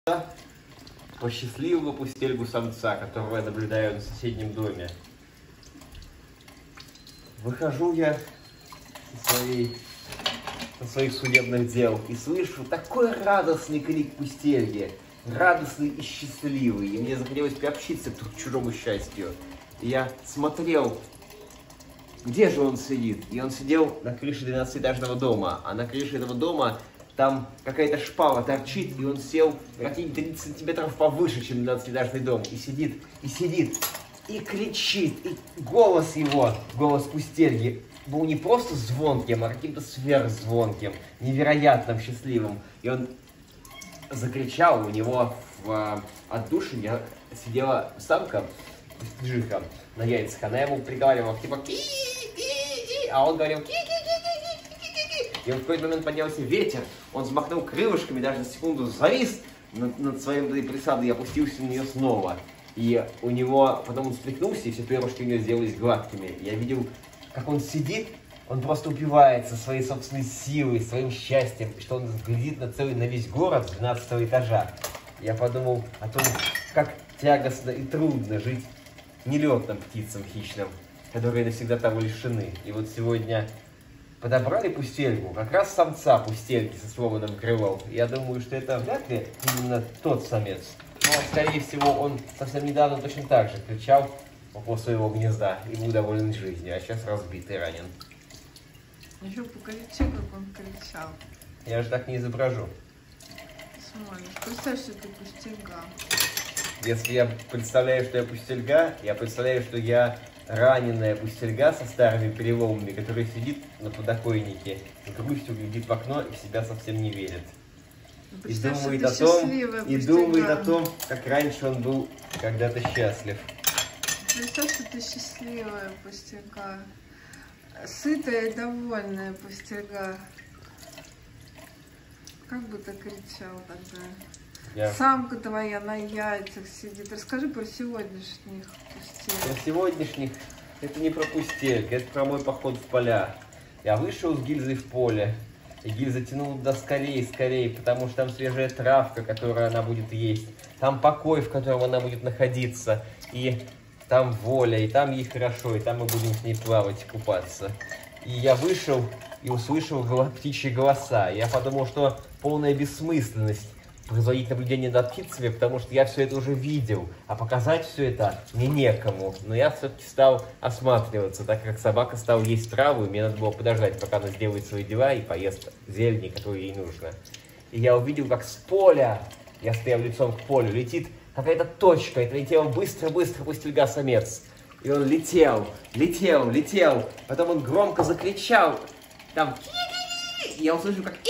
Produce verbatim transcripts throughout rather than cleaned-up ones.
По счастливому пустельгу самца, которого я наблюдаю на соседнем доме. Выхожу я со, своей, со своих судебных дел и слышу такой радостный крик пустельги, радостный и счастливый, и мне захотелось приобщиться к чужому счастью. И я смотрел, где же он сидит, и он сидел на крыше двенадцатиэтажного дома, а на крыше этого дома там какая-то шпала торчит, и он сел какие-то тридцать сантиметров повыше, чем двенадцатиэтажный дом, и сидит, и сидит, и кричит, и голос его, голос пустельги, был не просто звонким, а каким-то сверхзвонким, невероятным, счастливым. И он закричал, у него в отдушине сидела самка, пустельжиха, на яйцах, она ему приговаривала, типа, ки-ки-ки, а он говорил, ки-ки-ки-ки-ки-ки. И в какой-то момент поднялся ветер, он взмахнул крылышками, даже на секунду завис над, над своим этой присадой и опустился на нее снова. И у него, потом он встряхнулся, и все перышки у него сделались гладкими. Я видел, как он сидит, он просто упивается своей собственной силой, своим счастьем, что он глядит на целый, на весь город с двенадцатого этажа. Я подумал о том, как тягостно и трудно жить нелетным птицам хищным, которые навсегда того лишены. И вот сегодня подобрали пустельгу, как раз самца пустельги со сломанным крылом. Я думаю, что это вряд ли именно тот самец. Но, скорее всего, он совсем недавно точно так же кричал около своего гнезда и был доволен жизнью, а сейчас разбит и ранен. Еще покажи, как он кричал. Я же так не изображу. Смотришь, представь, что ты пустельга. Если я представляю, что я пустельга, я представляю, что я раненая пустельга со старыми переломами, который сидит на подоконнике, с грустью глядит в окно и в себя совсем не верит. Ну, и думает о том, и думает о том, как раньше он был когда-то счастлив. Представь, что ты счастливая пустельга, сытая и довольная пустельга. Как бы ты кричал тогда? Я... Самка твоя на яйцах сидит. Расскажи про сегодняшних пустельг. Про сегодняшних это не про пустельг, это про мой поход в поля. Я вышел с гильзой в поле, и гильза тянула туда скорее, скорее, потому что там свежая травка, которую она будет есть, там покой, в котором она будет находиться, и там воля, и там ей хорошо, и там мы будем с ней плавать, купаться. И я вышел и услышал птичьи голоса. Я подумал, что полная бессмысленность производить наблюдение над птицами, потому что я все это уже видел, а показать все это мне некому. Но я все-таки стал осматриваться, так как собака стала есть траву, и мне надо было подождать, пока она сделает свои дела и поест зелени, которые ей нужно. И я увидел, как с поля, я стоял лицом к полю, летит какая-то точка, это летел быстро-быстро пустельга-самец. И он летел, летел, летел, потом он громко закричал, там, и я услышал, как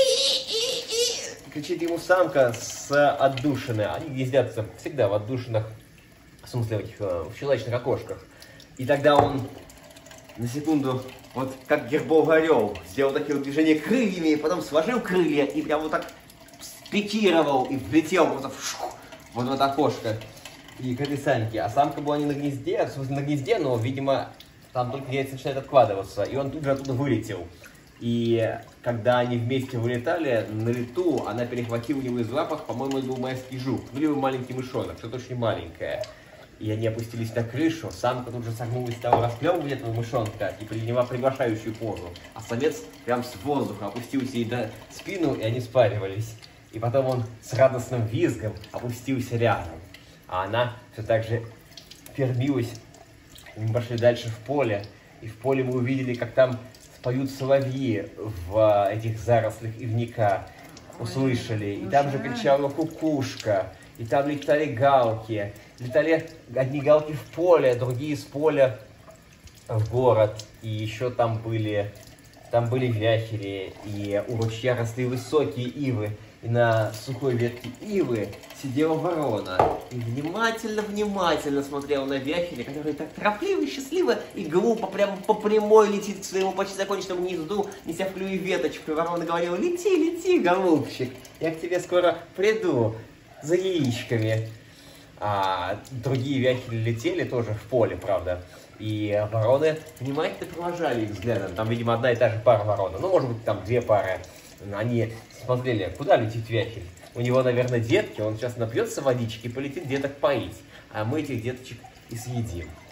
кричит ему самка с отдушины. Они гнездятся всегда в отдушинах, в смысле, в, этих, в щелочных окошках. И тогда он на секунду, вот как гербовый орел, сделал такие вот движения крыльями, и потом сложил крылья и прям вот так спикировал и влетел вот в, вот в это окошко и к этой самке. А самка была не на гнезде, в смысле на гнезде, но, видимо, там только яйца начинают откладываться. И он тут же оттуда вылетел. И когда они вместе вылетали, на лету она перехватила у него из лапок, по-моему, это был майский жук, ну либо маленький мышонок, что-то очень маленькое. И они опустились на крышу, самка тут же согнулась, стала расплевывать этого мышонка и приняла приглашающую позу. А самец прям с воздуха опустился ей на спину, и они спаривались. И потом он с радостным визгом опустился рядом. А она все так же кормилась. Мы пошли дальше в поле, и в поле мы увидели, как там поют соловьи в этих зарослях ивника, услышали. И там же кричала кукушка, и там летали галки. Летали одни галки в поле, другие из поля в город. И еще там были, там были вяхери, и у ручья росли высокие ивы. И на сухой ветке ивы сидела ворона и внимательно-внимательно смотрела на вяхеля, который так торопливо, счастливо и глупо прямо по прямой летит к своему почти законченному гнезду, неся в клюве веточку. И ворона говорила: лети, лети, голубчик, я к тебе скоро приду за яичками. А другие вяхели летели тоже в поле, правда. И вороны внимательно провожали их взглядом. Там, видимо, одна и та же пара ворон. Ну, может быть, там две пары. Они смотрели, куда летит вяхель. У него, наверное, детки, он сейчас напьется водички и полетит деток поить. А мы этих деточек и съедим.